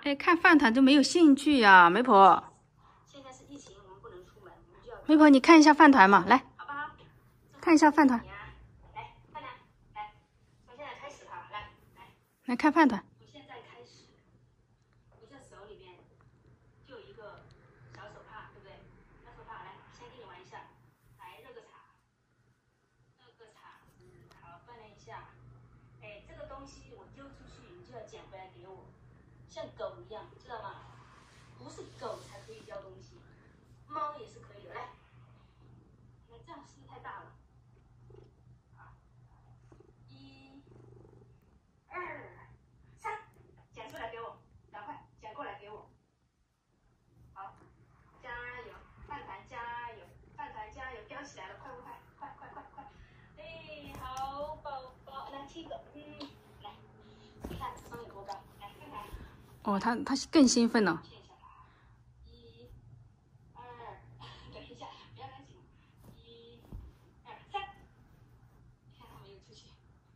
哎，看饭团都没有兴趣呀，媒婆。 现在是疫情，我们不能出门，我们就要。 媒婆，你看一下饭团嘛，来， 好不好？ 看一下饭团。 来，快点，来，从现在开始哈， 来看饭团。 从现在开始，你这手里面就有一个小手帕，对不对？小手帕，来，先给你玩一下，来热个茶，好，锻炼一下。哎，这个东西我丢出去，你就要捡回来给我，像狗一样，知道吗？不是狗才可以叼东西，猫也是可以的。来，那这样是不是太大了？好，1、2、3，捡出来给我，赶快捡过来给我。好，加油，饭团加油，饭团加油，叼起来了，快！哎，好宝宝，来亲一个，来，你看这双有多高？来看看。 哦，他更兴奋了。 骗一下他，1、2，等一下，不要赶紧，1、2、3，你看他没有出去。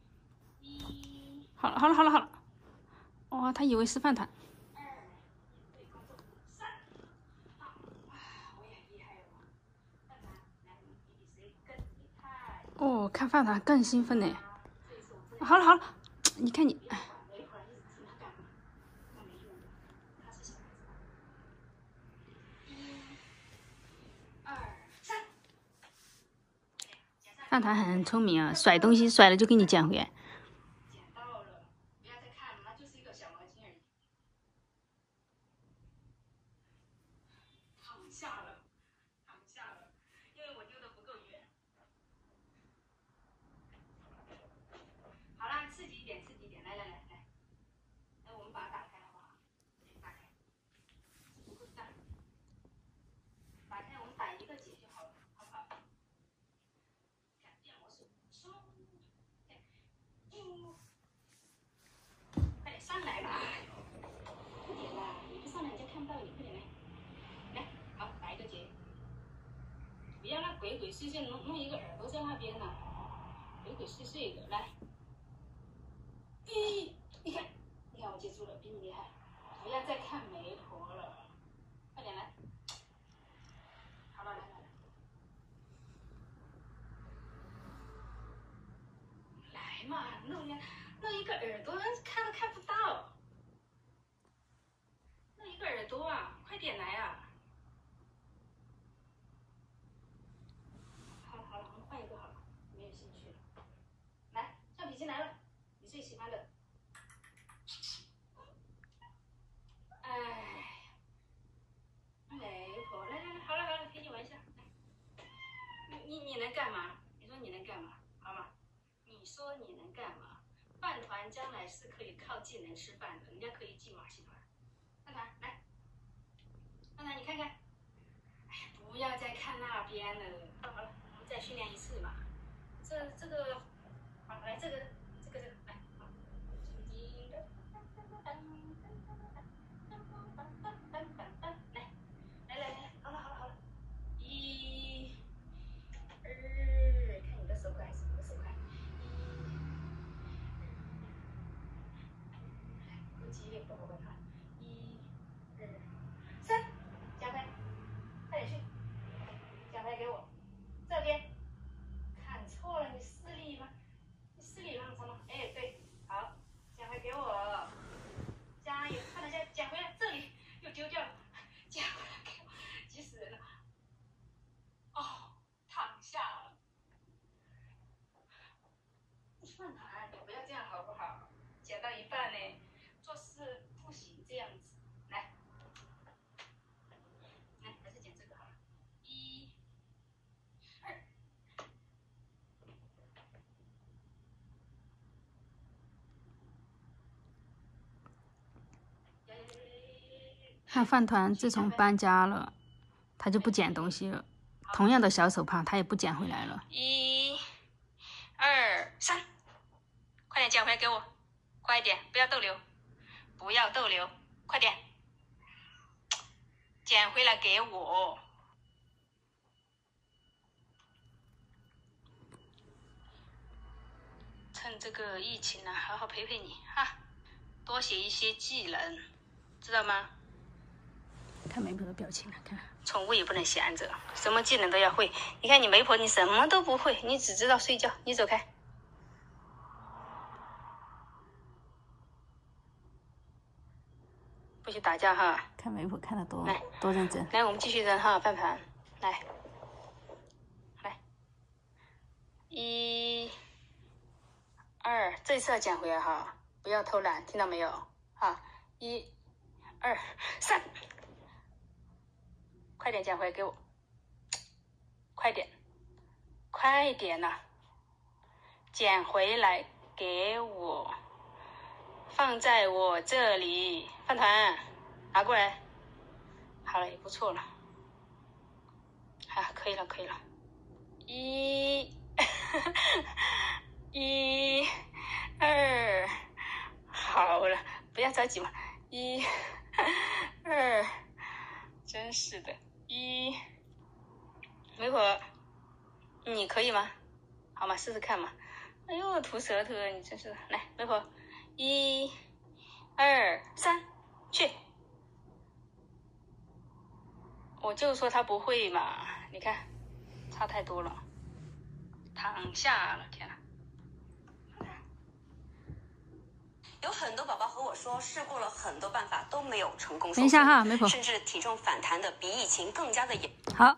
好了。哇，他以为是饭团。 2，对，观众，3，好，哇，我也很厉害哦。饭团，来，你比谁更厉害？ 哦，看饭团更兴奋呢。好了，你看你。饭团很聪明啊，甩东西甩了就给你捡回来。捡到了，不要再看了，那就是一个小毛巾而已。躺下了，因为我丢的不够远。好啦，刺激一点，来，那我们把它打开好不好？打开，不够大，打开我们打一个结就好了，好不好？看变魔术，快点上来啦！快点啦，你不上来人家看不到你，快点来，好，打一个结。不要那鬼祟祟弄一个耳朵在那边呢，鬼祟的，来。你看我接住了，比你厉害。不要再看媒婆了，快点来。好了，来，来嘛，弄一个耳朵，看都看不到。弄一个耳朵啊，快点来啊！好了，我们换一个好了，没有兴趣了。来，橡皮筋来了，你最喜欢的。媒婆，来，好了，陪你玩一下。你能干嘛？你说你能干嘛？好吗？你说你能干嘛？饭团将来是可以靠技能吃饭的，人家可以进马戏团。饭团来，饭团你看看。哎呀，不要再看那边了。好了，我们再训练一次嘛。这个，好，来这个，来，好，来，好了，好了，1、2，看你的手快还是我的手快？不激烈，不好玩它。1、2、3，加快，快点去，加快给我，这边。看错了，你视力吗？你视力浪长吗？哎，对，好，捡回给我，加油，快点捡回来，这里又丢掉了，捡回来给我，急死人了。哦，躺下了。饭团，你不要这样好不好？捡到一半呢，做事不行这样子。来，还是捡这个好了。1、2。 看饭团自从搬家了，他就不捡东西了。同样的小手帕，他也不捡回来了。 1、2、3，快点捡回来给我，快点，不要逗留，快点，捡回来给我。趁这个疫情呢，好好陪陪你哈，多学一些技能。 知道吗？ 看媒婆的表情了，看。 宠物也不能闲着，什么技能都要会。你看你媒婆，你什么都不会，你只知道睡觉。你走开。不许打架哈！ 看媒婆看得多认真。 来，我们继续扔哈，饭团。来，1、2，这次要捡回来哈，不要偷懒，听到没有？啊，1、2、3，快点捡回来给我，快点呐、捡回来给我，放在我这里，饭团拿过来。好了，也不错了。啊，可以了。1、2，好了，不要着急嘛。1、2，真是的。媒婆，你可以吗？好吗？试试看嘛。哎呦，吐舌头，你真是的。来，媒婆，1、2、3，去。我就说他不会嘛，你看，差太多了。躺下了，天哪！ 有很多宝宝和我说，试过了很多办法都没有成功。 等一下哈，媒婆。 甚至体重反弹的比以前更加的严。 好。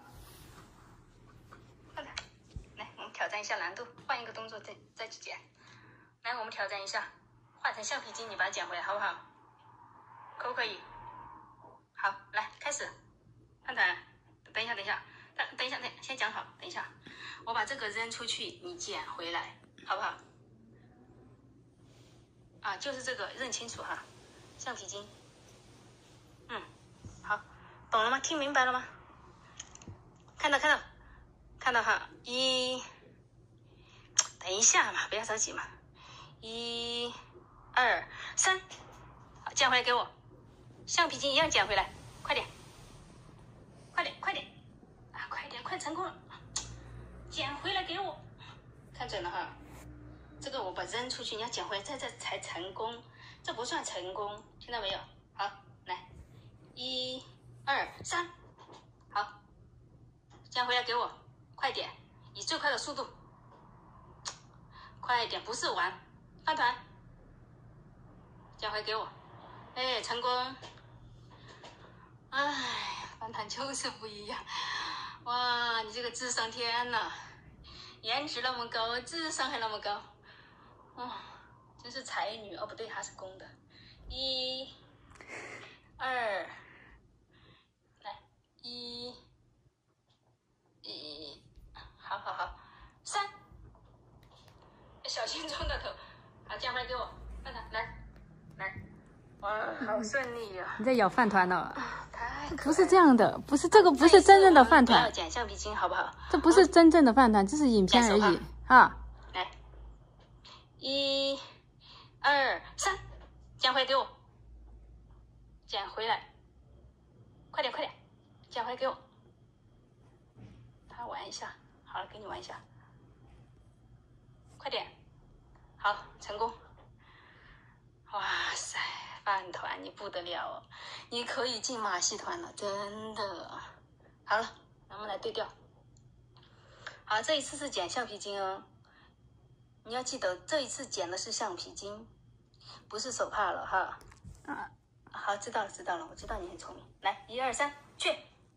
来，我们挑战一下难度，换一个动作再去捡。来，我们挑战一下，换成橡皮筋，你把它捡回来，好不好？可不可以？好，来开始。饭团，等一下，先讲好。等一下，我把这个扔出去，你捡回来，好不好？啊，就是这个，认清楚哈，橡皮筋。好，懂了吗？听明白了吗？看到哈。等一下嘛，不要着急嘛。1、2、3，好，捡回来给我，橡皮筋一样捡回来，快点啊，快成功了，捡回来给我，看准了哈。这个我把扔出去，你要捡回来，这才成功，这不算成功，听到没有？好，来，1、2、3，好，捡回来给我，快点，以最快的速度，快一点，不是玩，饭团，捡回给我，哎，成功，哎，饭团就是不一样，哇，你这个智商，天哪，颜值那么高，智商还那么高。真是才女哦，不对，她是公的。1、2，来，1、好，3，小心撞到头，好，捡回来给我，饭团，来，哇，好顺利呀！ 你在咬饭团呢？ 太不是这样的，不是这个，不是真正的饭团。 不要捡橡皮筋，好不好？ 这不是真正的饭团，这是影片而已啊。 来，1、2、3，捡回来给我，捡回来，快点，捡回来给我。他玩一下，好了，给你玩一下，快点，好，成功。哇塞，饭团你不得了哦，你可以进马戏团了，真的。好了，咱们来对调。好，这一次是捡橡皮筋哦。你要记得，这一次捡的是橡皮筋，不是手帕了哈。好，知道了，我知道你很聪明。来，1、2、3，去，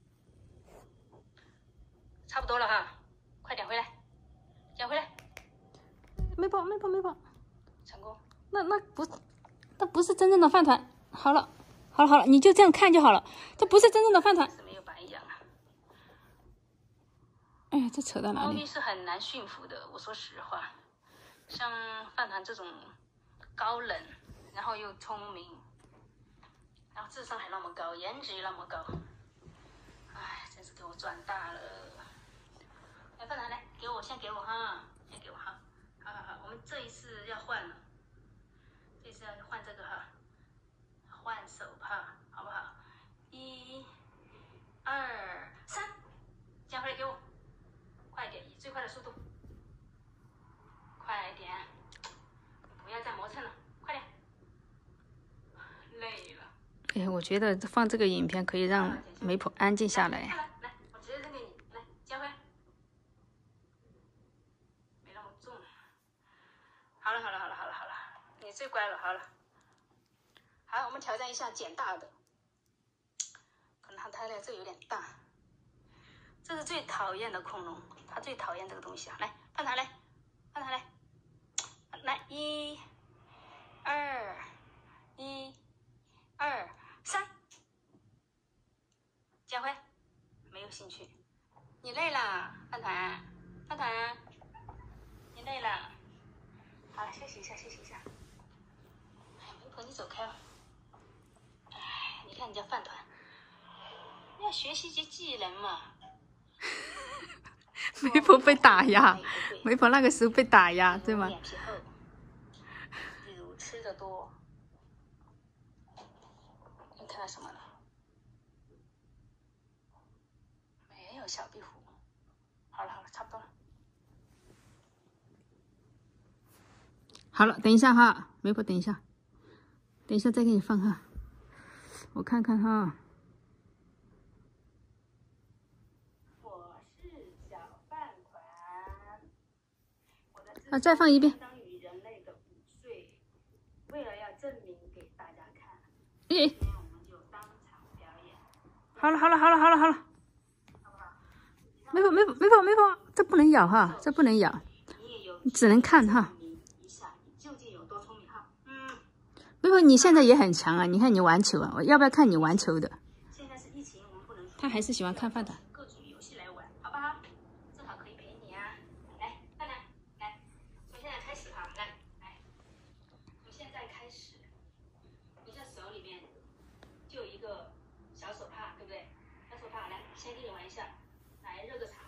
差不多了哈，快点回来，捡回来。 没跑， 成功。 那不是真正的饭团。好了，你就这样看就好了，这不是真正的饭团。 是没有白养啊。 哎呀，这扯到哪里？ 猫咪是很难驯服的，我说实话。像饭团这种高冷，然后又聪明，然后智商还那么高，颜值又那么高，哎，真是给我赚大了。来，饭团来，先给我哈，好，我们这一次要换了，这次要换这个哈，换手帕，好不好？1、2、3，捡回来给我，快点，以最快的速度。快点，不要再磨蹭了，快点！累了。 哎，我觉得放这个影片可以让媒婆安静下来。 来，我直接扔给你，来，加回。没那么重。好了，你最乖了，好了。好，我们挑战一下捡大的。可能它的这个有点大。这是最讨厌的恐龙，它最讨厌这个东西啊！来，放它来，来，1、2、1、2、3，捡回，没有兴趣。你累了，饭团，你累了。好了，休息一下。哎，媒婆，你走开了。哎，你看人家饭团，要学习些技能嘛。 媒婆被打压，媒婆那个时候被打压，对吗？ 脸皮厚，比如吃的多。你看到什么了？没有小壁虎。好了，差不多了。 好了，等一下哈，媒婆，等一下再给你放哈，我看看哈。啊，再放一遍。 相当于人类的5岁，为了要证明给大家看， 咦， 今天我们就当场表演。 好了，媒婆，这不能咬哈，这不能咬，你只能看哈。 一下，你究竟有多聪明哈？ 媒婆，你现在也很强啊，你看你玩球啊，我要不要看你玩球的？ 现在是疫情，我们不能。 他还是喜欢看饭团。 各种游戏来玩，好不好？正好可以陪你啊。来，饭团，来，从现在开始哈，来，从现在开始，你这手里面就有一个小手帕，对不对？小手帕，来，先跟你玩一下，来热个场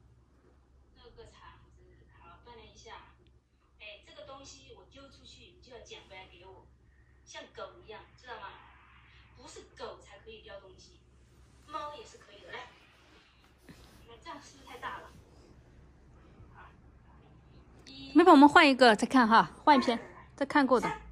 子，好，锻炼一下。哎，这个东西我丢出去，你就要捡回来给我，像狗一样，知道吗？不是狗才可以叼东西，猫也是可以的。来，那这样是不是太大了？ 媒婆，我们换一个再看哈，换一篇再看过的。